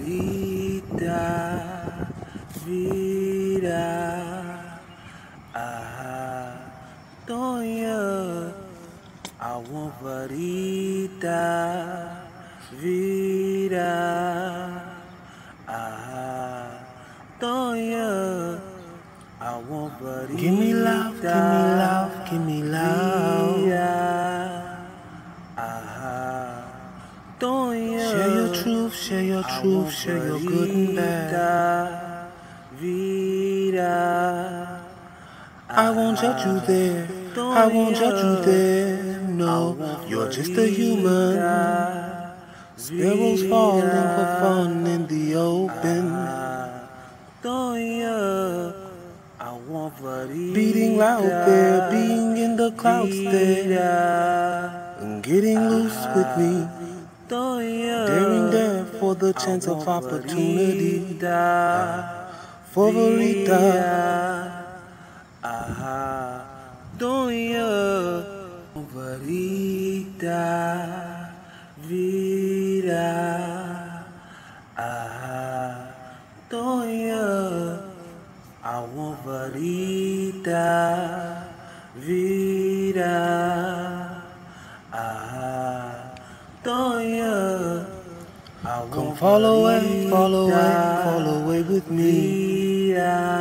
Verita, Vita, Donna. I want Verita, Vera, Donna. I want Verita. Give me love, give me love, give me love. Donna. Share your truth, share your truth, share your good and bad. Vita, I won't judge you there, I won't judge you there. No, you're just a human. Sparrows falling for fun in the open. Beating loud there, being in the clouds there, and getting loose with me. Daring there for the chance of opportunity. For Verita, Donna, Verita, Vera, Donna. I want Verita, Vera, Donna. come follow away with me.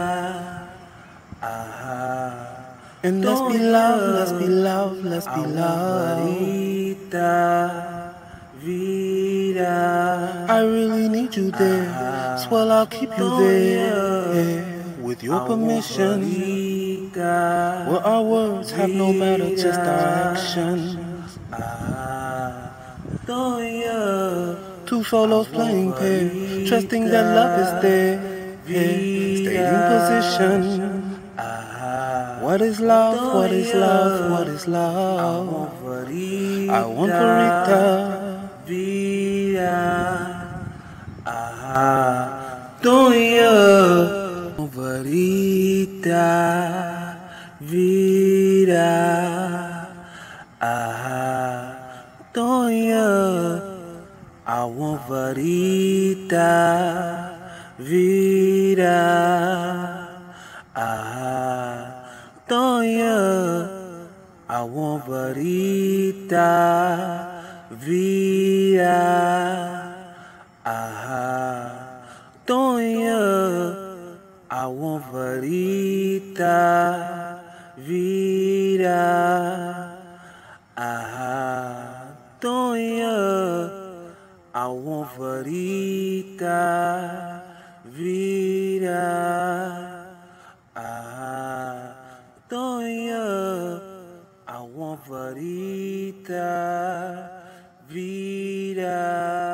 And let's be loved, let's be loved, let's be loved. Verita, Vera, I really need you there, swell I'll keep you there. With your permission, where our words have no matter, just our actions. Two solos playing pair, trusting that love is there. Stay in position. What is love? What is love? What is love? I want Verita, Donna, Verita, Vera, Donna. I want Verita, Vera, Donna. I want Verita, Vera, Donna. I want Verita, Vera, Donna. I want Verita, Vera, Donna. I want Verita, Vera.